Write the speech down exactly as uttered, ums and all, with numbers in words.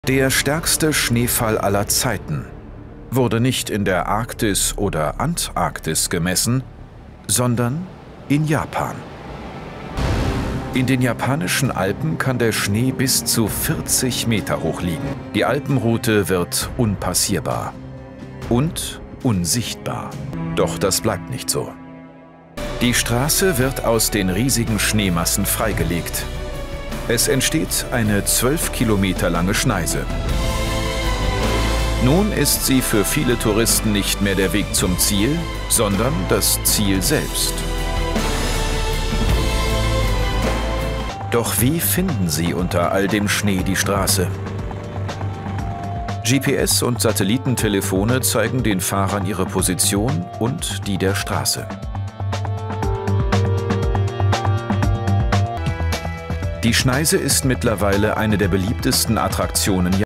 Der stärkste Schneefall aller Zeiten wurde nicht in der Arktis oder Antarktis gemessen, sondern in Japan. In den japanischen Alpen kann der Schnee bis zu vierzig Meter hoch liegen. Die Alpenroute wird unpassierbar und unsichtbar. Doch das bleibt nicht so. Die Straße wird aus den riesigen Schneemassen freigelegt. Es entsteht eine zwölf Kilometer lange Schneise. Nun ist sie für viele Touristen nicht mehr der Weg zum Ziel, sondern das Ziel selbst. Doch wie finden Sie unter all dem Schnee die Straße? G P S und Satellitentelefone zeigen den Fahrern ihre Position und die der Straße. Die Schneise ist mittlerweile eine der beliebtesten Attraktionen